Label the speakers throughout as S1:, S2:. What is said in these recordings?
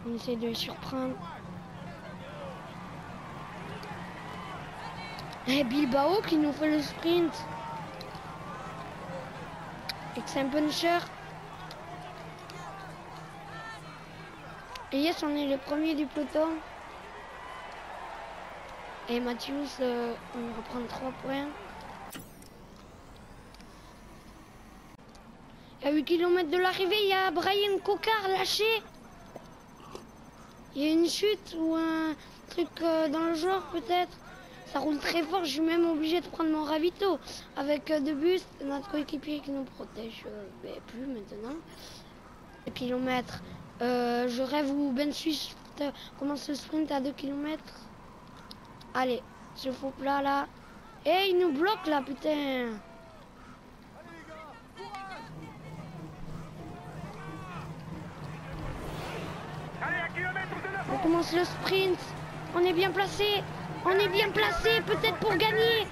S1: On essaie de les surprendre. Et Bilbao qui nous fait le sprint. Excellent puncher. Et yes, on est le premier du peloton. Et Mathius, on reprend 3 points. À 8 km de l'arrivée, il y a Brian Cocard lâché. Il y a une chute ou un truc dans le genre peut-être. Ça roule très fort, je suis même obligé de prendre mon ravito avec De Bust, notre coéquipier qui nous protège plus maintenant. 2 km. Je rêve où Ben Swift commence le sprint à 2 km. Allez, ce faux plat là. Et il nous bloque là, putain. On commence le sprint. On est bien placé. On est bien placé, peut-être pour gagner.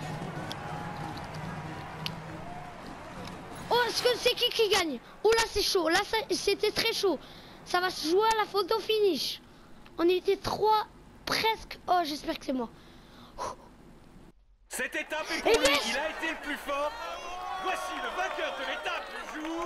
S1: Oh, est-ce que c'est qui gagne? Oh là, c'est chaud. Là, c'était très chaud. Ça va se jouer à la photo finish. On était 3 presque. Oh, j'espère que c'est moi.
S2: Cette étape est pour lui. Il a été le plus fort. Voici le vainqueur de l'étape du jour.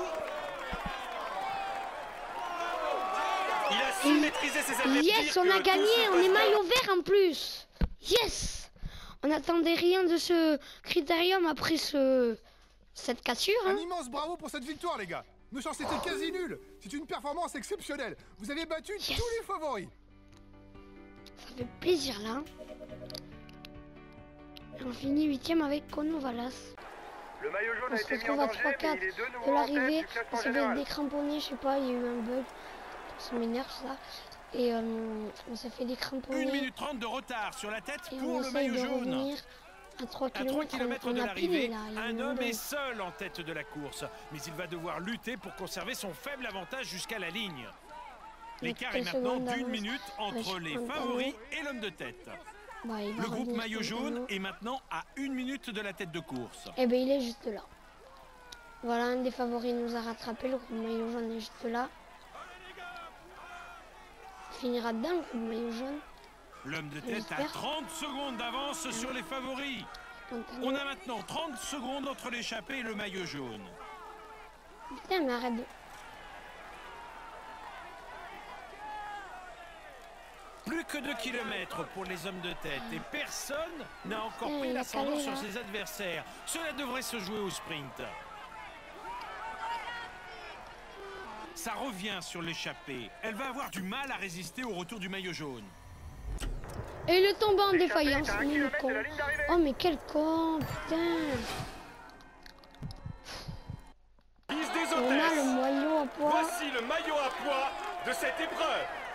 S2: Il a su maîtriser ses adversaires.
S1: Yes, on a gagné. On est maillot vert en plus. Yes. On n'attendait rien de ce critérium après cette cassure. Hein.
S3: Un immense bravo pour cette victoire, les gars. Nos chances étaient quasi nulles. C'est une performance exceptionnelle. Vous avez battu tous les favoris.
S1: Ça fait plaisir là. Et on finit 8ème avec Kono Valas.
S4: Le maillot jaune
S1: on
S4: a
S1: se
S4: été mis en
S1: retrouve à
S4: danger,
S1: 3-4
S4: mais il est de
S1: de
S4: nouveau en tête
S1: l'arrivée.
S4: du classement
S1: On s'est fait
S4: général.
S1: décramponner, je sais pas, il y a eu un bug. Ça m'énerve ça. Et on s'est fait décramponner.
S2: 1 minute 30 de retard sur la tête
S1: et
S2: pour
S1: on
S2: le
S1: essaye
S2: maillot
S1: de
S2: jaune.
S1: revenir à 3
S2: À 3
S1: km.
S2: km
S1: On
S2: de
S1: a pilé
S2: l'arrivée,
S1: là.
S2: un homme est seul en tête de la course. Mais il va devoir lutter pour conserver son faible avantage jusqu'à la ligne. L'écart est maintenant d'1 minute entre les favoris et l'homme de tête.
S1: Bah,
S2: Le groupe maillot jaune est maintenant à 1 minute de la tête de course.
S1: Et ben il est juste là. Voilà, un des favoris nous a rattrapé. Le groupe maillot jaune est juste là. Il finira dedans le groupe maillot jaune.
S2: L'homme de tête a 30 secondes d'avance sur les favoris. On a maintenant 30 secondes entre l'échappée et le maillot jaune.
S1: Putain, mais arrête de...
S2: Plus que 2 km pour les hommes de tête et personne n'a encore pris l'ascendant sur ses adversaires. Cela devrait se jouer au sprint. Ça revient sur l'échappée. Elle va avoir du mal à résister au retour du maillot jaune.
S1: Et le tombe en défaillance, le con. Oh mais quel con, putain.
S2: Liste des
S1: On a
S2: hôtesses.
S1: le maillot à poids.
S2: Voici le maillot à poids de cette épreuve.